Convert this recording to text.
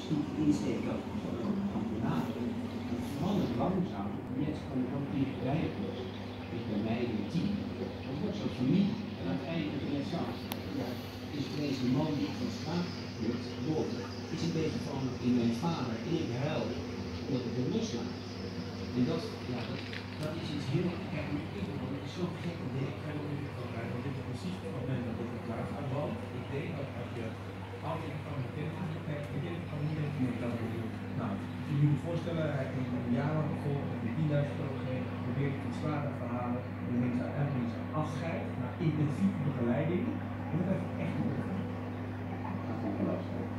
artistieke insteek dat van benaderen. Het verandert langzaam. Mensen komen ook dichterbij. Dus bij mij in het team. Dat wordt zo'n familie. En uiteindelijk net zo. Ja, is deze man die van straat wordt geworden, is een beetje van in mijn vader en ik huil dat ik wil loslaten. En dat, ja, dat is iets heel erg. Het is zo gek om dit. Want dit is precies het moment dat het klaar gaat. Want ik denk dat als je altijd van de kinderen kijkt, de kinderen kan niet meer dat doen. Nou, je moet je voorstellen, hij heeft een jaar lang gevolgd, heeft 10.000 euro gegeven, probeert van zware verhalen, de mensen uiteindelijk afscheid, naar intensieve begeleiding. Je moet even echt moeten.